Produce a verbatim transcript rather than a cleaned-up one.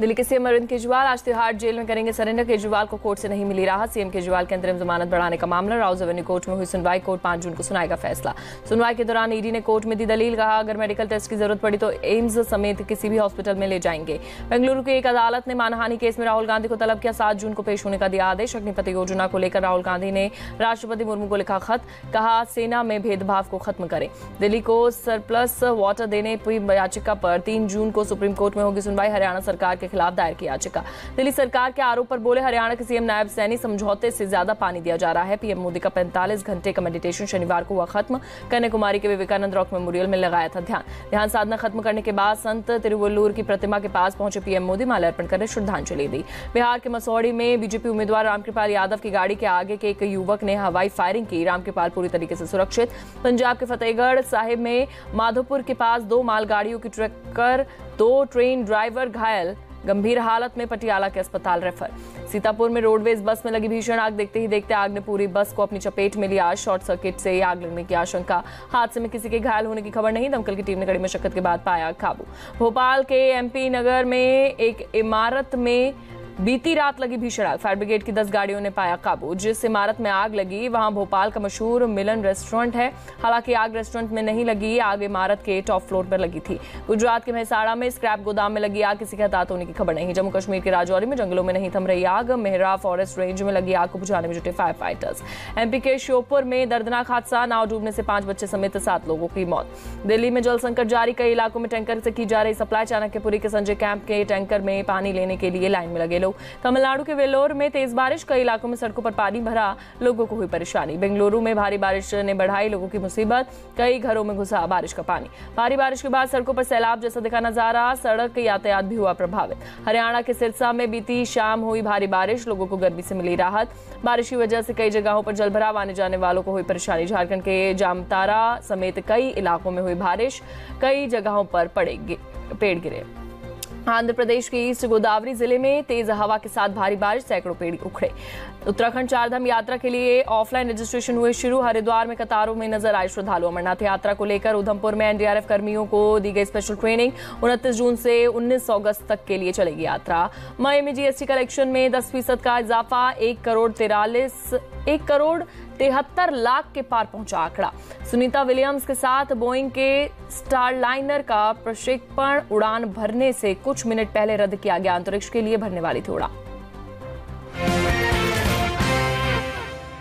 दिल्ली के सीएम अरविंद केजरीवाल आज तिहाड़ जेल में करेंगे सरेंडर। केजरीवाल को कोर्ट से नहीं मिली राहत। सीएम केजरीवाल के अंतरिम जमानत बढ़ाने का मामला राउज एवेन्यू कोर्ट में हुई सुनवाई। कोर्ट पांच जून को सुनाएगा फैसला। सुनवाई के दौरान ईडी ने कोर्ट में दी दलील। कहा अगर मेडिकल टेस्ट की जरूरत पड़ी तो एम्स समेत किसी भी हॉस्पिटल में ले जाएंगे। बेंगलुरु की एक अदालत ने मानहानि केस में राहुल गांधी को तलब किया। सात जून को पेश होने का दिया आदेश। अग्निपथ योजना को लेकर राहुल गांधी ने राष्ट्रपति मुर्मू को लिखा खत। कहा सेना में भेदभाव को खत्म करें। दिल्ली को सरप्लस वाटर देने की याचिका पर तीन जून को सुप्रीम कोर्ट में होगी सुनवाई। हरियाणा सरकार के खिलाफ दायर की याचिका। दिल्ली सरकार के आरोप पर बोले हरियाणा के सीएम नायब सैनी समझौते से ज्यादा पानी दिया जा रहा है। पीएम मोदी का पैंतालीस घंटे का मेडिटेशन शनिवार को हुआ खत्म। कन्याकुमारी के विवेकानंद रॉक मेमोरियल में लगाया था ध्यान। ध्यान साधना खत्म करने के बाद संत तिरुवल्लुर की प्रतिमा के पास पहुंचे पीएम मोदी। माल्यार्पण करने श्रद्धांजलि दी। बिहार के मसौढ़ी में बीजेपी उम्मीदवार रामकृपाल यादव की गाड़ी के आगे के एक युवक ने हवाई फायरिंग की। रामकृपाल पूरी तरीके से सुरक्षित। पंजाब के फतेहगढ़ साहिब में माधोपुर के पास दो मालगाड़ियों की टक्कर, दो ट्रेन ड्राइवर घायल, गंभीर हालत में पटियाला के अस्पताल रेफर। सीतापुर में रोडवेज बस में लगी भीषण आग। देखते ही देखते आग ने पूरी बस को अपनी चपेट में लिया। शॉर्ट सर्किट से आग लगने की आशंका। हादसे में किसी के घायल होने की खबर नहीं। दमकल की टीम ने कड़ी मशक्कत के बाद पाया काबू। भोपाल के एमपी नगर में एक इमारत में बीती रात लगी भीषण आग। फायर ब्रिगेड की दस गाड़ियों ने पाया काबू। जिस इमारत में आग लगी वहां भोपाल का मशहूर मिलन रेस्टोरेंट है। हालांकि आग रेस्टोरेंट में नहीं लगी, आग इमारत के टॉप फ्लोर पर लगी थी। गुजरात के मेहसाणा में स्क्रैप गोदाम में लगी आग। किसी के हताहत होने की खबर नहीं। जम्मू कश्मीर के राजौरी में जंगलों में नहीं थम रही आग। मेहरा फॉरेस्ट रेंज में लगी आग को बुझाने में जुटे फायर फाइटर्स। एमपी के श्योपुर में दर्दनाक हादसा। नाव डूबने से पांच बच्चे समेत सात लोगों की मौत। दिल्ली में जल संकट जारी। कई इलाकों में टैंकर से की जा रही सप्लाई। चाणक्यपुरी के संजय कैंप के टैंकर में पानी लेने के लिए लाइन में लगे लोग। तमिलनाडु के वेल्लोर में तेज बारिश। कई इलाकों में सड़कों पर पानी भरा, लोगों को हुई परेशानी। बेंगलुरु में भारी बारिश ने बढ़ाई लोगों की मुसीबत। कई घरों में घुसा बारिश का पानी। भारी बारिश के बाद सड़कों पर सैलाब जैसा दिखा नजारा। सड़क यातायात भी हुआ प्रभावित। हरियाणा के सिरसा में बीती शाम हुई भारी बारिश। लोगों को गर्मी से मिली राहत। बारिश की वजह से कई जगहों पर जलभराव। आने जाने वालों को हुई परेशानी। झारखंड के जामतारा समेत कई इलाकों में हुई बारिश। कई जगहों पर पड़े पेड़ गिरे। आंध्र प्रदेश के ईस्ट गोदावरी जिले में तेज हवा के साथ भारी बारिश, सैकड़ों पेड़ उखड़े। उत्तराखंड चारधाम यात्रा के लिए ऑफलाइन रजिस्ट्रेशन हुए शुरू। हरिद्वार में कतारों में नजर आए श्रद्धालु। अमरनाथ यात्रा को लेकर उधमपुर में एनडीआरएफ कर्मियों को दी गई स्पेशल ट्रेनिंग। उनतीस जून से उन्नीस अगस्त तक के लिए चलेगी यात्रा। मई में जीएसटी कलेक्शन में दस फीसद का इजाफा। एक करोड़ तिरालीस एक करोड़ तिहत्तर लाख के पार पहुंचा आंकड़ा। सुनीता विलियम्स के साथ बोइंग के स्टारलाइनर का प्रक्षेपण उड़ान भरने से कुछ मिनट पहले रद्द किया गया। अंतरिक्ष के लिए भरने वाली थी उड़ान।